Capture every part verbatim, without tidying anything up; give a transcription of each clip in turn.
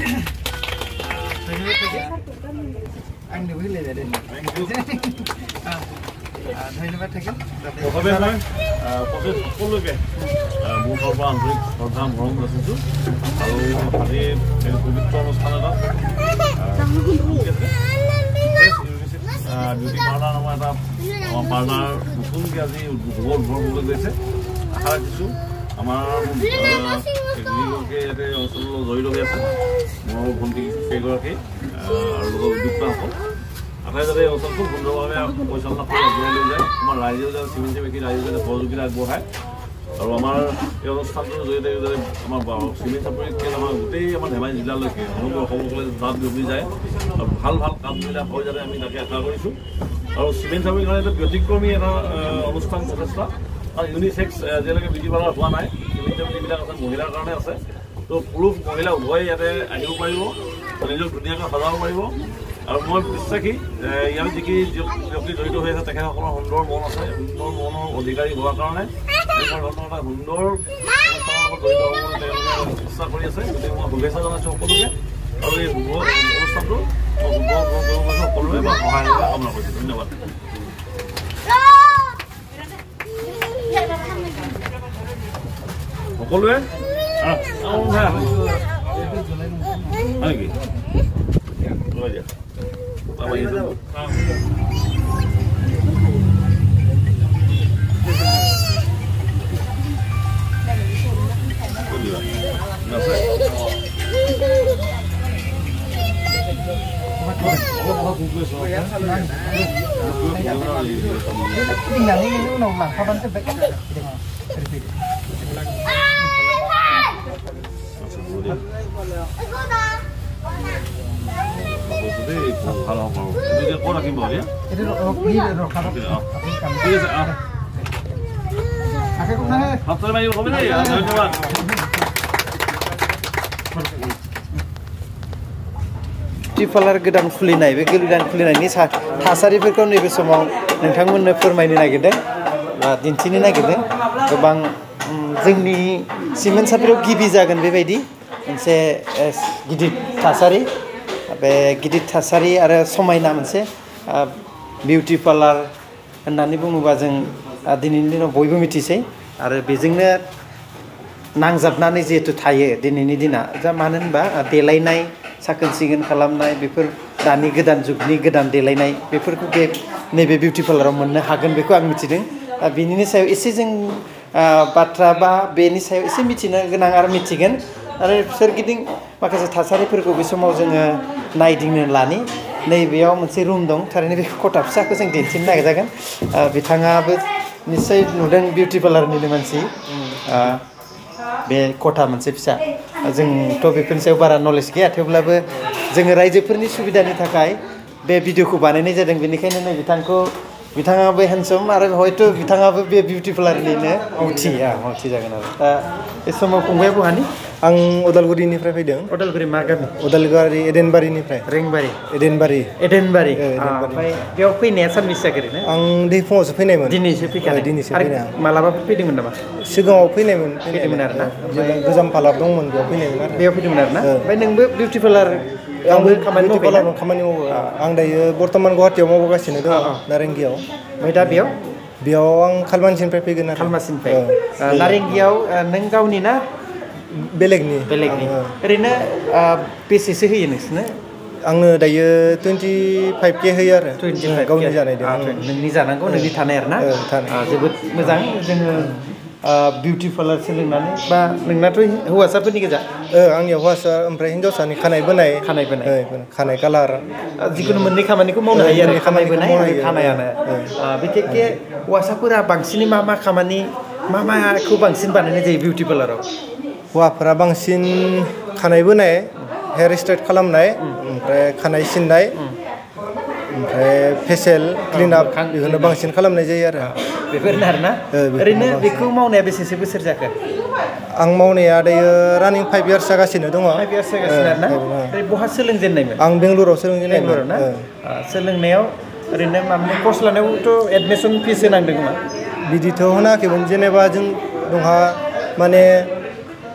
आंनोबो होलायबाय दे धन्यबाद थागोन প্ৰথমে মই প্ৰথমে সকলোকে মোৰ ফালৰ পৰা আন্তৰিক শ্ৰদ্ধা মৰম যাচিছোঁ আৰু আজি এই পবিত্ৰ অনুষ্ঠান এটা বিউটি পাৰ্লাৰ নামৰ এটা পাৰ্লাৰ নতুনকৈ আজি উদ্ভৱ উদ্ভৱ গৈছে আশা ৰাখিছোঁ আমাৰ যিগৰাকী ইয়াতে অঞ্চলৰ জড়িত হৈ আছে মোৰ ভণ্টি কেইগৰাকী আৰু লগৰ উদ্যোক্তাসকল আটাই যাতে এই অঞ্চলটো সুন্দৰভাৱে পৰিচালনা কৰি আগুৱাই লৈ যায় আমাৰ ৰাইজেও যাতে চিমেণ্ট বেকি ৰাইজে যাতে সহযোগিতা আগবঢ়ায় আৰু আমাৰ এই অনুষ্ঠানটোৰ জৰিয়তে যাতে আমাৰ চিমেণ্ট চাপৰিকে আমাৰ গোটেই আমাৰ ধেমাজি জিলালৈকে সমগ্ৰ অসমসকলে তাত বিয়পি যায় আৰু ভাল ভাল কামবিলাক হয় যাতে আমি তাকে আশা কৰিছোঁ আৰু চিমেণ্ট চাপৰিৰ কাৰণে এটা ব্যতিক্ৰমী এটা অনুষ্ঠান প্ৰচেষ্টা আৰু ইউনিচেক্স যেনেকৈ বিউটি পাৰ্লাৰ হোৱা নাই চিমেণ্ট চাপৰিবিলাক আছে মহিলাৰ কাৰণে আছে তো পুৰুষ মহিলা উভয়ে ইয়াতে আহিব পাৰিব নিজক ধুনীয়াকৈ সজাব পাৰিব আৰু মই বিশ্বাসী ইয়াৰ যিকি ব্যক্তি জড়িত হৈ আছে তেখেতসকলৰ সুন্দৰ মন আছে সুন্দৰ মনৰ অধিকাৰী হোৱাৰ কাৰণে এনেকুৱা ধৰণৰ এটা সুন্দৰ অনুষ্ঠানৰ লগত জড়িত হ'বলৈ তেওঁলোকে চেষ্টা কৰি আছে গতিকে মই শুভেচ্ছা জনাইছোঁ সকলোকে আৰু এই শুভ অনুষ্ঠানটো সকলোৱে মই সহায় কামনা কৰিছোঁ ধন্যবাদ সকলোৱে নেকি Apa itu? Halo, halo. Itu dia orang kimbau ya? Itu ini rokan. Iya sih ah. Aku kena. Haftar mayu kau mana ya? Jangan Beauty Parlour गोदान खुलिनाय बे गोदान खुलिनायनि थासारिफोरखौ नैबे समाव नोंथांमोननो फोरमायनो नागिरदों बा दिन्थिनो नागिरदों गोबां जोंनि सिमेन्ट सापरियाव गिबि जागोन बेबायदि मोनसे गिदिर थासारि बे गिदिर थासारि आरो समायना मोनसे बिउटि पार्लार होननानै बुङोबा जों दिनैनि दिनाव बयबो मिथिसै आरो बेजोंनो नांजाबनानै जिहेतु थायो दिनैनि दिना जा मानो होनबा देलायनाय साखोन सिखोन खालामनाय बेफोर दानि गोदान जुगनि गोदान देलायनाय बेफोरखौ बे नैबे बिउटि पार्लाराव मोननो हागोन बेखौ आं मिथिदों बिनिनि सायाव एसे जों बाथ्रा बा बेनि सायाव एसे मिथिनो गोनां आरो मिथिगोन आरो सोरगिदिं माखासे थासारिफोरखौ बे समाव जोङो नायदिंनो लानि नैबेयाव मोनसे रुम दं थारैनो बे खथा फिसाखौ जों दिन्थिनो नागिरजागोन बिथाङाबो निश्चय नुदों बिउटि पार्लारनिनो मानसि बे खथा मोनसे फिसा जोंथ' बेफोरनि सायाव बारा नलेज गैया थेवब्लाबो जोङो रायजोफोरनि सुबिदानि थाखाय बे भिडिअखौ बानायनाय जादों बेनिखायनो नै बिथांखौ बिथाङाबो हेन्डसम आरो हयथ' बिथाङाबो बे बिउटि पार्लारनिनो मावथि मावथि जागोन आरो दा बे समाव फंबाया बहानि आं उदालगुरिनिफ्राय फैदों उदालगुरि मा गामि उदालगुरि एडेनबारिनिफ्राय रेंबारि एडेनबारि एडेनबारि ओमफ्राय बेयाव फैनाया सानबेसे जागोन आं दै फुङावसो फैनायमोन दिनैसो फैखानाय दिनैसो फैनाय मालाबाफोर फैदोंमोन नामा सिगाङाव फैनायमोन फैदोंमोन आरो ना गोजाम पार्लार दंमोन बेयाव फैनायमोन आरो बेयाव फैदोंमोन आरो ना ओमफ्राय नोंबो बिउटि पार्लार आंबो खामानि पार्लाराव खामानि मावो आं दायो बर्तमान गुवाहाटियाव मावगासिनो दङ नारेंगियाव ओमफ्राय दा बेयाव बेयाव आं खालमासिनिफ्राय फैगोन आरो खालमासिनिफ्राय नारेंगियाव नों गावनि ना बेलेगनि बेलेगनि ओरैनो बेसेसो होयो नोंसोरनो आंनो दायो टुवेन्टि फाइभ के होयो आरो गावनि जानाय नोंनि जानांगौ नोंनि थानाय आरो ना जोबोद मोजां जोङो बिउटि पार्लार सोलोंनानै बा नोंनाथ' हौवासाफोरनि गोजा आंनियाव हौवासा ओमफ्राय हिन्जावसानि खानाय बोनाय खानाय बोनाय खानाय कालार जिखुनु मोननै खामानिखौ मावनो हायो आरो खानाय बोनाय आरो खानायानो बिखेखखे हौवासाफोरा बांसिनै मा मा खामानि मा माखौ बांसिन बानायनाय जायो बिउटि पार्लाराव हौवाफोरा बांसिन खानाय बोनाय हेयार स्ट्रेट खालामनाय ओमफ्राय खानाय सिननाय ओमफ्राय फेसियेल क्लिनआप बेखौनो बांसिन खालामनाय जायो आरो बेफोरनो आरोना ओरैनो बेखौ मावनाया बेसेसो बोसोर जाखो आं मावनाया दायो रानिं फाइभ इयार्स जागासिनो दङ फाइभ इयार्स जागासिनो आरोना ओमफ्राय बहा सोलोंजेननायमोन आं बेंगलुराव सोलोंजेननायमोन ना सोलोंनायाव ओरैनो माने कर्स लानायावथ' एडमिसन फिस होनांदों खोमा बिदिथ' होनाखैमोन जेनेबा जों दंहा माने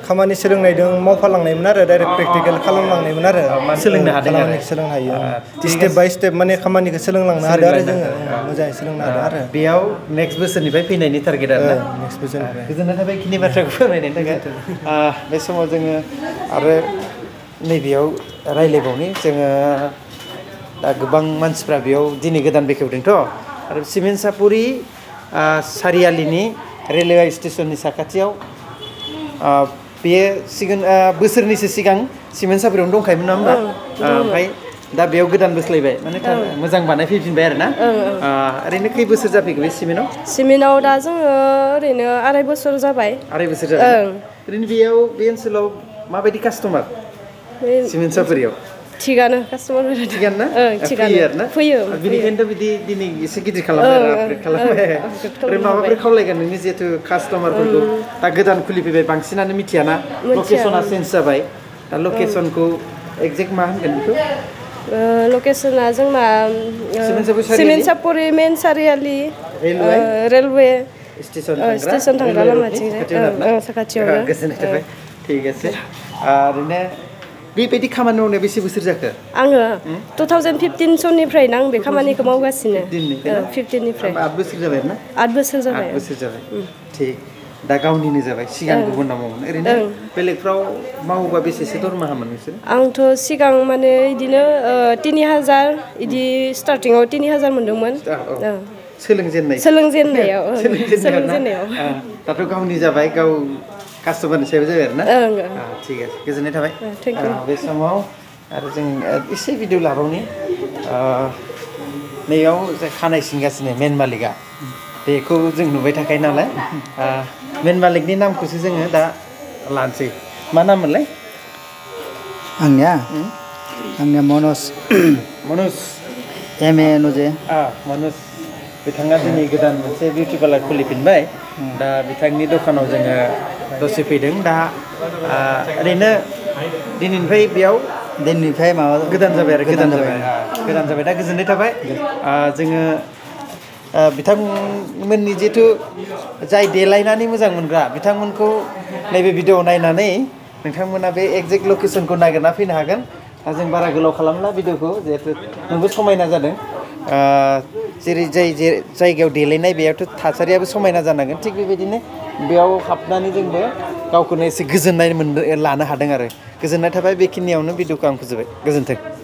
खामानि सोलोंनायदों मावफालांनायमोन आरो डाइरेक्ट प्रेक्टिकेल खालामलांनायमोन आरो सोलोंनो हादों आरो सोलोंनो हायो स्टेप बाय स्टेप माने खामानिखौ सोलोंलांनो हादों आरो जोङो मोजाङै सोलोंनो हादों आरो बेयाव नेक्स्ट बोसोरनिफ्राय फैनायनि टारगेट आरो नेक्स्ट बोसोरनिफ्राय गोजोननाय थाबाय बेखिनि बाथ्राखौ फोरमायनायनि थाखाय बे समाव जोङो आरो नैबेयाव रायज्लायबावनि जोङो दा गोबां मानसिफ्रा बेयाव दिनै गोदान बेखेवदोंथ' आरो सिमेन्ट सापरि सारियालिनि रेलवे स्टेशननि साखाथियाव बेयो सिगां बोसोरनैसो सिगां सिमेन्ट सापरियावनो दंखायोमोन नङा होमबा ओमफ्राय दा बेयाव गोदान बोस्लायबाय माने मोजां बानायफैफिनबाय आरो ना ओरैनो खै बोसोर जाफैखो बे सिमेन्टआव सिमेन्टआव दा जोङो ओरैनो आराय बोसोर जाबाय आराय बोसोर जाबाय ओरैनो बेयाव बे ओनसोलाव माबायदि कास्टमार सिमेन्ट सापरियाव थिगानो कास्टमारफोरा थिगानो ना थिगानो फैयो आरो ना फैयो बेनिखायनोथ' बिदि दिनै एसे गिदिर खालामबाय आरो आपग्रेड खालामबाय ओमफ्राय माबाफोर खावलायगोन नोंनि जिहेथु कास्टमारफोरखौ दा गोदान खुलिफैबाय बांसिनानो मिथियाना लकेसना चेन्ज जाबाय दा लकेसनखौ एक्जेक्ट मा होनगोन बेखौ लकेसना जोंना सिमेन्ट सापरि मेन सारियालि रेलवे स्टेशन थांग्रा लामाथिं साखाथियावनो गोजोननाय थाबाय ठीक আছে ओरैनो बेबायदि खामानि मावनाया बेसे बोसोर जाखो आङो टु थावजेन्ड फिफ्टिन सननिफ्रायनो आं बे खामानिखौ मावगासिनो फिफ्टिननिफ्राय आठ बोसोर जाबाय आरो ना आठ बोसोर जाबाय आठ बोसोर जाबाय ठीक दा गावनिनो जाबाय सिगां गुबुनाव मावोमोन ओरैनो बेलेगफ्राव मावोबा बेसेसो दरमाहामोन नोंसोर आंथ' सिगां माने बिदिनो तिनि हाजार बिदि स्टार्टिङाव तिनि हाजार मोनदोंमोन सोलोंजेननाय सोलोंजेननायाव सोलोंजेननायाव दाथ' गावनि जाबाय गाव कास्टमारनि सायाव जाबाय आरो ना ठीक আছে गोजोननाय थाबाय बे समाव आरो जों एसे भिडिअ लाबावनि नैयाव खानाय सिनगासिनो मेन मालिकआ बेखौ जों नुबाय थाखायो नालाय मेन मालिकनि नामखौसो जोङो दा लानोसै मा नाम मोनलाय आंनिया आंनिया मनज मनज एम ए नजे मनज बिथाङा दिनै गोदान मोनसे बिउटि पार्लार खुलिफिनबाय दा बिथांनि दखानाव जोङो दसे फैदों दा ओरैनो दिनैनिफ्राय बेयाव दिनैनिफ्राय माबा गोदान जाबाय आरो गोदान जाबाय गोदान जाबाय दा गोजोननाय थाबाय जोङो बिथांमोननि जिहेथु जाय देलायनानै मोजां मोनग्रा बिथांमोनखौ नैबे भिडिअ नायनानै नोंथांमोना बे एक्जेक्ट लकेसनखौ नागिरना फैनो हागोन दा जों बारा गोलाव खालामला भिडिअखौ जिहेतु नोंबो समायना जादों जेरै जाय जायगायाव देलायनाय बेयावथ' थासारियाबो समायना जानांगोन थिग बेबायदिनो बेयाव हाबनानै जोंबो गावखौनो एसे गोजोननाय मोननो लानो हादों आरो गोजोननाय थाबाय बेखिनियावनो भिडिअखौ आं फोजोबबाय गोजोन्थों।